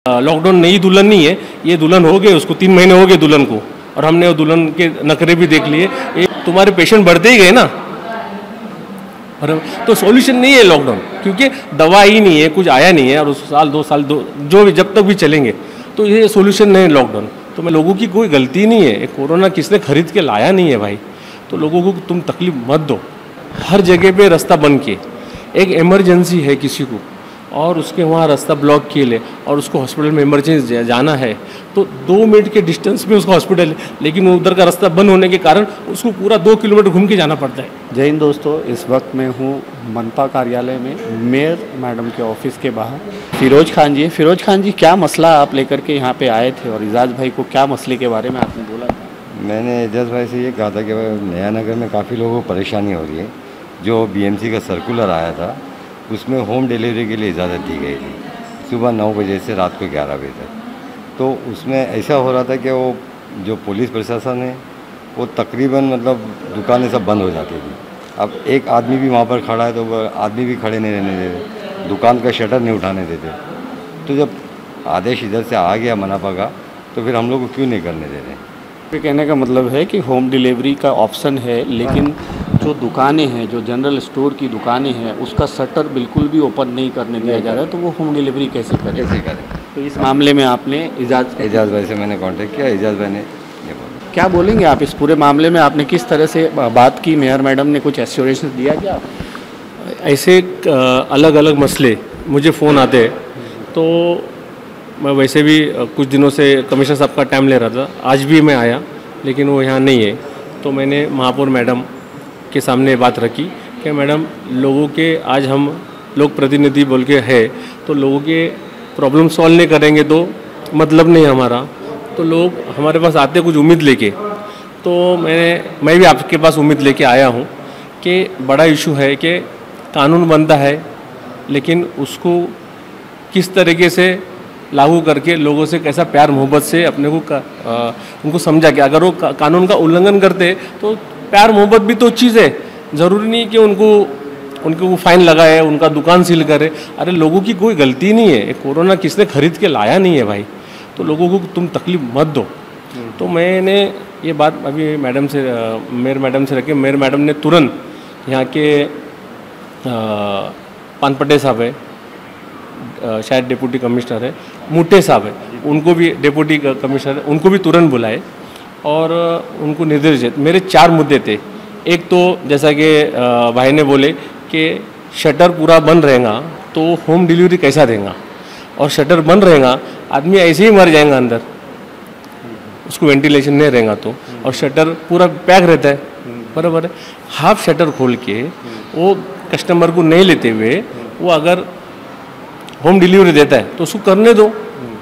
Lockdown नई दुल्हन नहीं है, ये दुल्हन हो गए, उसको 3 महीने हो गए दुल्हन को, और हमने वो दुल्हन के नखरे भी देख लिए। ये तुम्हारे पेशेंट बढ़ते ही गए ना, तो सॉल्यूशन नहीं है लॉकडाउन, क्योंकि दवा ही नहीं है, कुछ आया नहीं है, और उस साल 2 साल जो भी जब तक भी चलेंगे, तो ये सॉल्यूशन नहीं है लॉकडाउन। तो मैं लोगों की कोई गलती नहीं है, कोरोना किसने खरीद के लाया नहीं है भाई, तो लोगों को तुम तकलीफ मत दो। हर जगह पे रास्ता बंद किए, एक इमरजेंसी है किसी को और उसके वहाँ रास्ता ब्लॉक किए ले और उसको हॉस्पिटल में इमरजेंसी जाना है, तो 2 मिनट के डिस्टेंस में उसका हॉस्पिटल है, लेकिन उधर का रास्ता बंद होने के कारण उसको पूरा 2 किलोमीटर घूम के जाना पड़ता है। जय हिंद दोस्तों, इस वक्त मैं हूँ मनपा कार्यालय में मेयर मैडम के ऑफिस के बाहर। फिरोज खान जी, फिरोज खान जी, क्या मसला आप लेकर के यहाँ पे आए थे और एजाज भाई को क्या मसले के बारे में आपने बोला था? मैंने एजाज भाई से ये कहा था कि नया नगर में काफ़ी लोगों को परेशानी हो रही है। जो बीएमसी का सर्कुलर आया था उसमें होम डिलीवरी के लिए इजाज़त दी गई थी, सुबह 9 बजे से रात को 11 बजे तक। तो उसमें ऐसा हो रहा था कि वो जो पुलिस प्रशासन है वो तकरीबन मतलब दुकानें सब बंद हो जाती थी। अब एक आदमी भी वहाँ पर खड़ा है तो वो आदमी भी खड़े नहीं रहने देते, दुकान का शटर नहीं उठाने देते। तो जब आदेश इधर से आ गया मनपा का, तो फिर हम लोग को क्यों नहीं करने दे रहे? कहने का मतलब है कि होम डिलीवरी का ऑप्शन है, लेकिन जो दुकानें हैं, जो जनरल स्टोर की दुकानें हैं, उसका शटर बिल्कुल भी ओपन नहीं करने दिया जा रहा है, तो वो होम डिलीवरी कैसे करें? तो इस मामले में आपने एजाज भाई से मैंने कांटेक्ट किया। एजाज भाई ने ये बोला। क्या बोलेंगे आप इस पूरे मामले में? आपने किस तरह से बात की? मेयर मैडम ने कुछ एश्योरेंस दिया क्या? ऐसे अलग अलग मसले मुझे फ़ोन आते हैं, तो मैं वैसे भी कुछ दिनों से कमिश्नर साहब का टाइम ले रहा था, आज भी मैं आया, लेकिन वो यहाँ नहीं है। तो मैंने महापौर मैडम के सामने बात रखी कि मैडम, लोगों के आज हम लोग प्रतिनिधि बोल के है, तो लोगों के प्रॉब्लम सॉल्व नहीं करेंगे तो मतलब नहीं हमारा। तो लोग हमारे पास आते कुछ उम्मीद लेके, तो मैं भी आपके पास उम्मीद लेके आया हूँ कि बड़ा इशू है कि कानून बनता है, लेकिन उसको किस तरीके से लागू करके लोगों से कैसा प्यार मोहब्बत से अपने को उनको समझा कि अगर वो कानून का उल्लंघन करते तो प्यार मोहब्बत भी तो चीज़ है, ज़रूरी नहीं कि उनको फाइन लगाए, उनका दुकान सील करे। अरे लोगों की कोई गलती नहीं है, कोरोना किसने खरीद के लाया नहीं है भाई, तो लोगों को तुम तकलीफ मत दो। तो मैंने ये बात अभी मैडम से मेयर मैडम से रखी। मेयर मैडम ने तुरंत यहाँ के पानपटे साहब है, शायद डिप्टी कमिश्नर है, मुट्टे साहब है, उनको भी डिप्टी कमिश्नर है, उनको भी तुरंत बुलाए और उनको निर्देश दिए। मेरे 4 मुद्दे थे। एक तो जैसा कि भाई ने बोले कि शटर पूरा बंद रहेगा तो होम डिलीवरी कैसा देगा, और शटर बंद रहेगा आदमी ऐसे ही मर जाएगा अंदर, उसको वेंटिलेशन नहीं रहेगा तो, और शटर पूरा पैक रहता है, बराबर है। हाफ शटर खोल के वो कस्टमर को नहीं लेते हुए वो अगर होम डिलीवरी देता है तो उसको करने दो।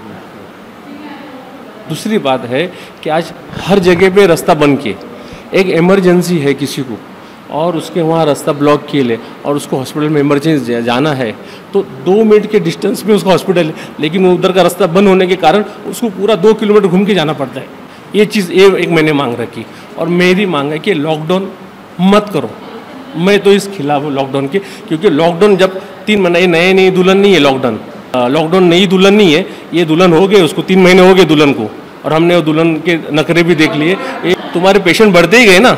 दूसरी बात है कि आज हर जगह पे रास्ता बंद किए, एक इमरजेंसी है किसी को और उसके वहाँ रास्ता ब्लॉक किए ले और उसको हॉस्पिटल में इमरजेंसी जाना है, तो 2 मिनट के डिस्टेंस में उसका हॉस्पिटल है, लेकिन उधर का रास्ता बंद होने के कारण उसको पूरा 2 किलोमीटर घूम के जाना पड़ता है। ये चीज़ एक मैंने मांग रखी, और मेरी मांग है कि लॉकडाउन मत करो। मैं तो इस खिलाफ हूँ लॉकडाउन के, क्योंकि लॉकडाउन जब 3 महीने नई दुल्हन नहीं है, लॉकडाउन नई दुल्हन नहीं है, ये दुल्हन हो गए, उसको 3 महीने हो गए दुल्हन को, और हमने वो दुल्हन के नखरे भी देख लिए। ये तुम्हारे पेशेंट बढ़ते ही गए ना,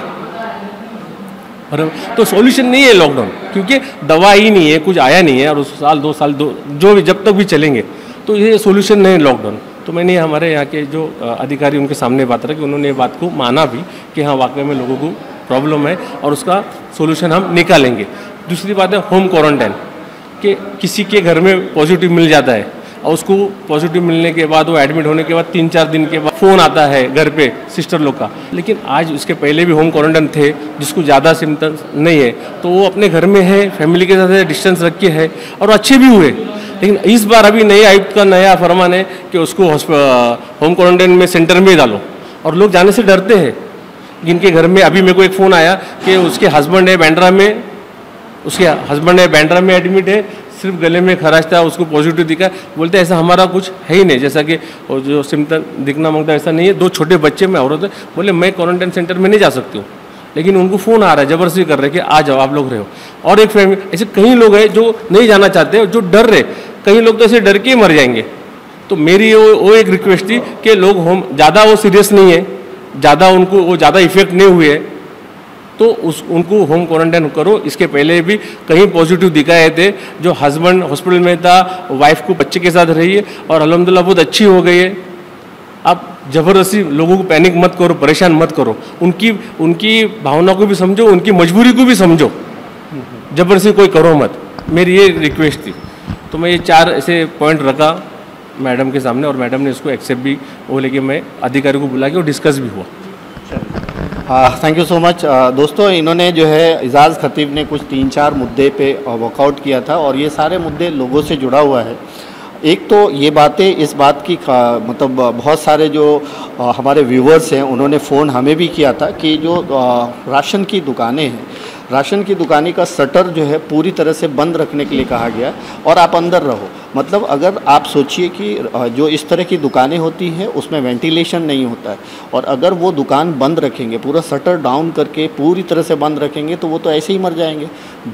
तो सॉल्यूशन नहीं है लॉकडाउन, क्योंकि दवा ही नहीं है, कुछ आया नहीं है, और उस साल 2 साल जो भी जब तक भी चलेंगे, तो ये सॉल्यूशन नहीं है लॉकडाउन। तो मैंने हमारे यहाँ के जो अधिकारी उनके सामने बात रखी, उन्होंने ये बात को माना भी कि हाँ वाकई में लोगों को प्रॉब्लम है और उसका सॉल्यूशन हम निकालेंगे। दूसरी बात है होम क्वारंटाइन, कि किसी के घर में पॉजिटिव मिल जाता है और उसको पॉजिटिव मिलने के बाद वो एडमिट होने के बाद 3-4 दिन के बाद फ़ोन आता है घर पे सिस्टर लोग का, लेकिन आज उसके पहले भी होम क्वारंटाइन थे जिसको ज़्यादा सिम्टम्स नहीं है, तो वो अपने घर में है, फैमिली के साथ डिस्टेंस रख के है और अच्छे भी हुए। लेकिन इस बार अभी नए आयुक्त का नया फरमान है कि उसको होम क्वारंटाइन में सेंटर में डालो, और लोग जाने से डरते हैं। जिनके घर में अभी मेरे को एक फ़ोन आया कि उसके हस्बैंड है बैंड्रा में एडमिट है, सिर्फ गले में खराश था, उसको पॉजिटिव दिखा, बोलते ऐसा हमारा कुछ है ही नहीं, जैसा कि जो सिम्टम दिखना मांगता ऐसा नहीं है। 2 छोटे बच्चे में औरत है, बोले मैं क्वारंटाइन सेंटर में नहीं जा सकती हूँ, लेकिन उनको फ़ोन आ रहा है, ज़बरदस्ती कर रहे कि आ जाओ आप लोग रहे हो। और एक फैमिली ऐसे कई लोग हैं जो नहीं जाना चाहते, जो डर रहे, कई लोग तो ऐसे डर के ही मर जाएंगे। तो मेरी वो एक रिक्वेस्ट थी कि लोग होम, ज़्यादा वो सीरियस नहीं है, ज़्यादा उनको वो ज़्यादा इफेक्ट नहीं हुए, तो उनको होम क्वारंटाइन करो। इसके पहले भी कहीं पॉजिटिव दिखाए थे, जो हस्बैंड हॉस्पिटल में था, वाइफ को बच्चे के साथ रही है और अल्हम्दुलिल्लाह बहुत अच्छी हो गई है। आप ज़बरदस्ती लोगों को पैनिक मत करो, परेशान मत करो, उनकी भावना को भी समझो, उनकी मजबूरी को भी समझो, ज़बरदस्ती कोई करो मत। मेरी ये रिक्वेस्ट थी। तो मैं ये 4 ऐसे पॉइंट रखा मैडम के सामने और मैडम ने इसको एक्सेप्ट भी वो, लेकिन मैं अधिकारी को बुला के और डिस्कस भी हुआ। Thank you so much. दोस्तों, इन्होंने जो है इजाज़ खतीब ने कुछ 3-4 मुद्दे पे वर्कआउट किया था और ये सारे मुद्दे लोगों से जुड़ा हुआ है। एक तो ये बातें, इस बात की मतलब बहुत सारे जो हमारे व्यूवर्स हैं उन्होंने फ़ोन हमें भी किया था कि जो राशन की दुकानें हैं, राशन की दुकानें का शटर जो है पूरी तरह से बंद रखने के लिए कहा गया और आप अंदर रहो। मतलब अगर आप सोचिए कि जो इस तरह की दुकानें होती हैं उसमें वेंटिलेशन नहीं होता है और अगर वो दुकान बंद रखेंगे, पूरा शटर डाउन करके पूरी तरह से बंद रखेंगे तो वो तो ऐसे ही मर जाएंगे।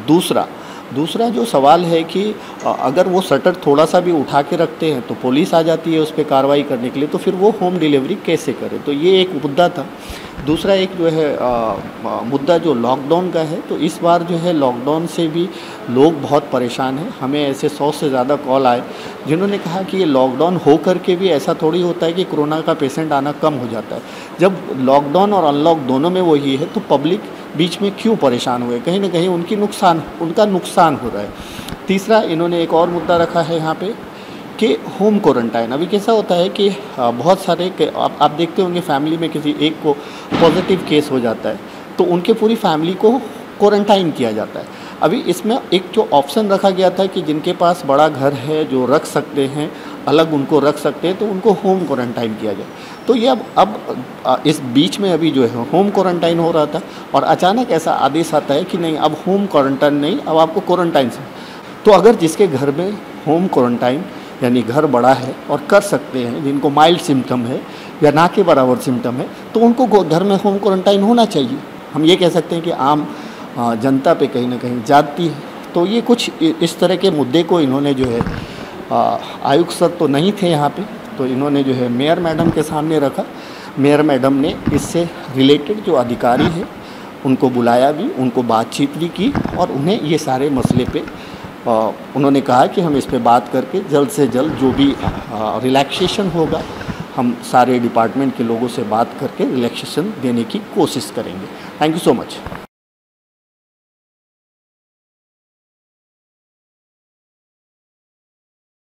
दूसरा जो सवाल है कि अगर वो शटर थोड़ा सा भी उठा के रखते हैं तो पुलिस आ जाती है उस पर कार्रवाई करने के लिए, तो फिर वो होम डिलीवरी कैसे करें। तो ये एक मुद्दा था। दूसरा एक जो है मुद्दा जो लॉकडाउन का है, तो इस बार जो है लॉकडाउन से भी लोग बहुत परेशान हैं। हमें ऐसे 100 से ज़्यादा कॉल आए जिन्होंने कहा कि ये लॉकडाउन हो करके भी ऐसा थोड़ी होता है कि कोरोना का पेशेंट आना कम हो जाता है। जब लॉकडाउन और अनलॉक दोनों में वही है तो पब्लिक बीच में क्यों परेशान हुए, कहीं ना कहीं उनका नुकसान हो रहा है। तीसरा इन्होंने एक और मुद्दा रखा है यहाँ पे कि होम क्वारंटाइन। अभी कैसा होता है कि बहुत सारे आप देखते होंगे फैमिली में किसी एक को पॉजिटिव केस हो जाता है तो उनके पूरी फैमिली को क्वारंटाइन किया जाता है। अभी इसमें एक जो ऑप्शन रखा गया था कि जिनके पास बड़ा घर है, जो रख सकते हैं, अलग उनको रख सकते हैं, तो उनको होम क्वारंटाइन किया जाए। तो ये अब इस बीच में अभी जो है होम क्वारंटाइन हो रहा था और अचानक ऐसा आदेश आता है कि नहीं, अब होम क्वारंटाइन नहीं, अब आपको क्वारंटाइन से। तो अगर जिसके घर में होम क्वारंटाइन यानी घर बड़ा है और कर सकते हैं, जिनको माइल्ड सिम्टम है या ना के बराबर सिम्टम है, तो उनको घर में होम क्वारंटाइन होना चाहिए। हम ये कह सकते हैं कि आम जनता पे कहीं ना कहीं जाती है। तो ये कुछ इस तरह के मुद्दे को इन्होंने जो है आयुक्त सर तो नहीं थे यहाँ पे, तो इन्होंने जो है मेयर मैडम के सामने रखा। मेयर मैडम ने इससे रिलेटेड जो अधिकारी हैं उनको बुलाया भी, उनको बातचीत भी की और उन्हें ये सारे मसले पे उन्होंने कहा कि हम इस पे बात करके जल्द से जल्द जो भी रिलैक्सेशन होगा हम सारे डिपार्टमेंट के लोगों से बात करके रिलैक्सेशन देने की कोशिश करेंगे। Thank you so much.